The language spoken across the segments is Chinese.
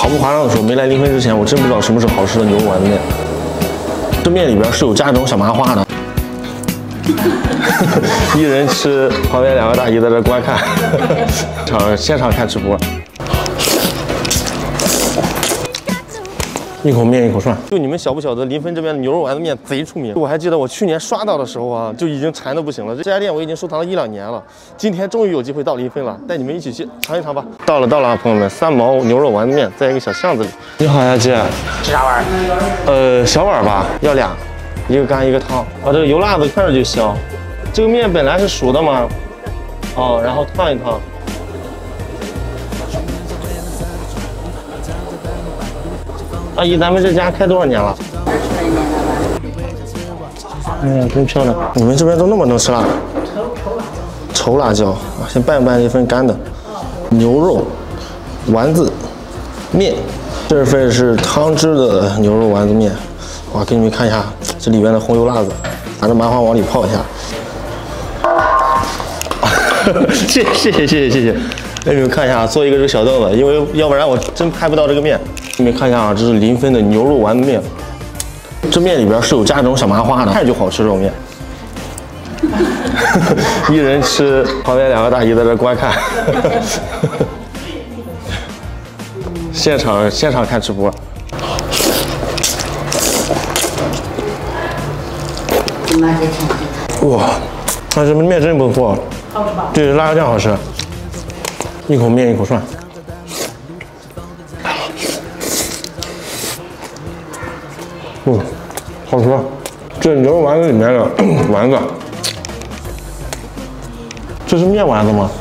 毫不夸张的说，没来临汾之前，我真不知道什么是好吃的牛肉丸子面。这面里边是有加这种小麻花的。一人吃，旁边2个大姨在这观看，现场看直播。一口面一口涮，就你们晓不晓得临汾这边的牛肉丸子面贼出名？我还记得我去年刷到的时候啊，就已经馋得不行了。这家店我已经收藏了1、2年了，今天终于有机会到临汾了，带你们一起去尝一尝吧。到了啊，朋友们，3毛牛肉丸子面，在一个小巷子里。你好呀，姐。 吃啥碗？ 小碗吧，要2，一个干一个汤。啊，这个油辣子看着就香。这个面本来是熟的嘛，哦，然后烫一烫。阿姨，咱们这家开多少年了？20来年了吧。哎呀，真漂亮！你们这边都那么能吃辣？稠辣椒啊，先拌一份干的，牛肉丸子面，这份是汤汁的牛肉丸子面。哇，给你们看一下这里面的红油辣子，拿着麻花往里泡一下。谢谢。给你们看一下，做一个这个小凳子，因为要不然我真拍不到这个面。给你们看一下啊，这是临汾的牛肉丸子面，这面里边是有加这种小麻花的，看着就好吃这种面。一人吃，旁边2个大姨在这观看，现场看直播。哇，它这面真不错，好吃吧？对，辣椒酱好吃。一口面一口涮。好吃。这牛肉丸子里面的丸子，这是面丸子吗？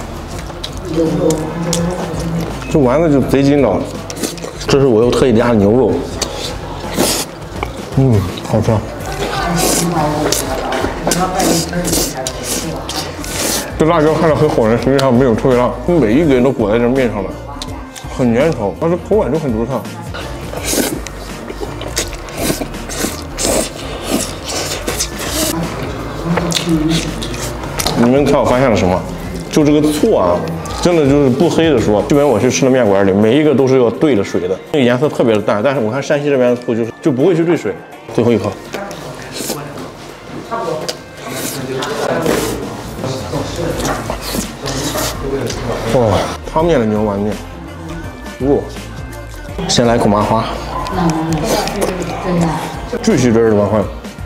这丸子就贼筋道。这是我又特意加的牛肉，好吃。这辣椒看着很火人，实际上没有特别辣，每一根都裹在这面上了，很粘稠，但是口感就很独特。你们猜我发现了什么？就这个醋啊，真的就是不黑的说，基本我去吃的面馆里，每一个都是要兑了水的，那个颜色特别的淡。但是我看山西这边的醋就不会去兑水。最后一口。哦，汤面的牛肉丸面，先来口麻花，巨细汁的麻花，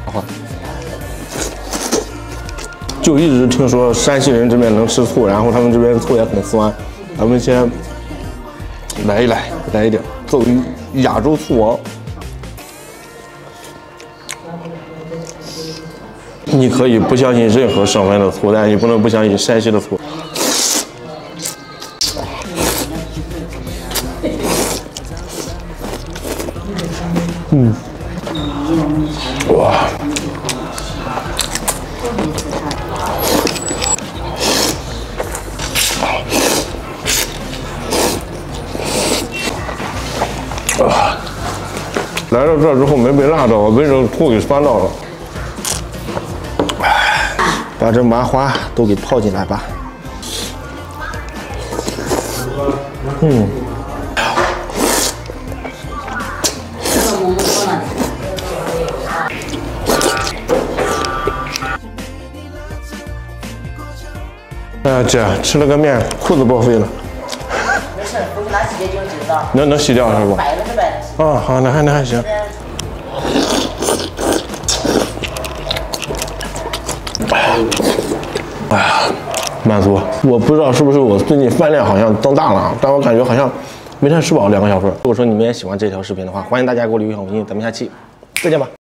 就一直听说山西人这边能吃醋，然后他们这边醋也很酸，咱们先来一点，作为亚洲醋王，你可以不相信任何省份的醋，但你不能不相信山西的醋。哇！来到这儿之后没被辣到，我被这个醋给酸到了。把这麻花都给泡进来吧。哎呀，姐，吃了个面，裤子报废了。 没事，回去拿洗洁精洗的。 能洗掉是不？ 白了是白的。 啊，好，那还行。哎呀，满足。我不知道是不是我最近饭量好像增大了，但我感觉好像没太吃饱2个小时。如果说你们也喜欢这条视频的话，欢迎大家给我留言好评，咱们下期再见吧。